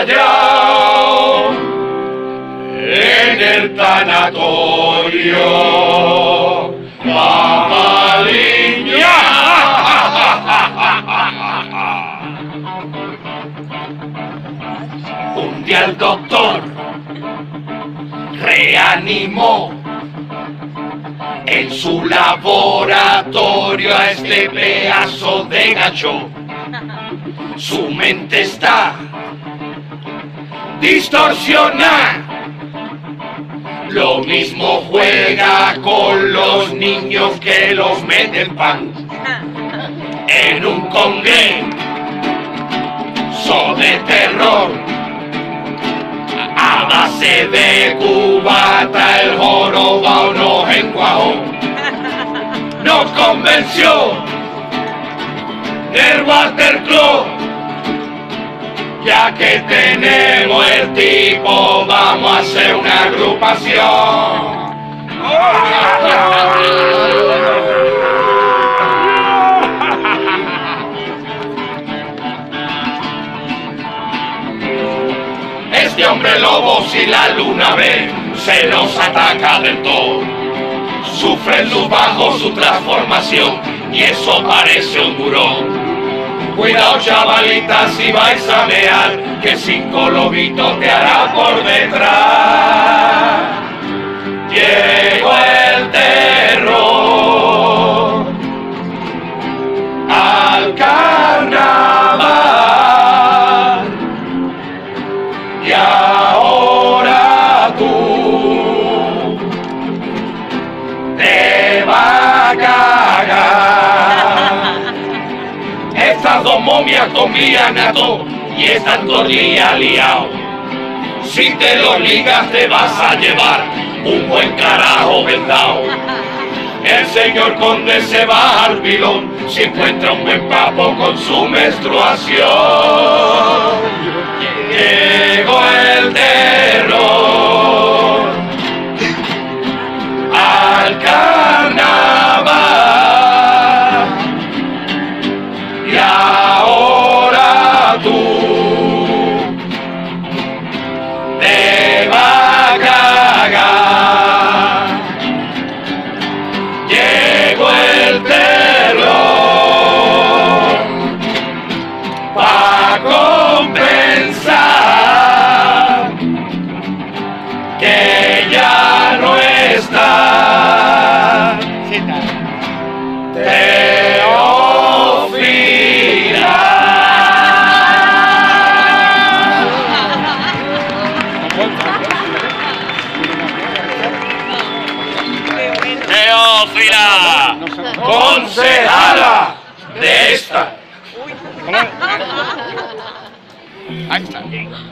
hallado en el tanatorio Mamaliña. Un día el doctor reanimó en su laboratorio a este pedazo de gacho. Su mente está distorsionada. Lo mismo juega con los niños que los meten pan en un congreso de terror. A base de cubata el jorobao nos encuajó. Nos convenció del waterclub. Ya que tenemos el tipo, vamos a hacer una agrupación. Este hombre lobo, si la luna ve, se nos ataca del todo. Sufre luz bajo su transformación y eso parece un burón. Cuidado chavalita si vais a mear, que 5 lobitos te hará por detrás. Llegó el terror al carnaval y ahora tú te vas a cagar. Estas dos momias comían a todo y están todo el día liados. Si te lo ligas te vas a llevar un buen carajo vendado. El señor conde se va al pilón si encuentra un buen papo con su menstruación. Llegó el terror al carnaval y ahora tú te vas a cagar. Llegó el terror para compensar que ya no está. Teófila, concejala de esta. Ahí está.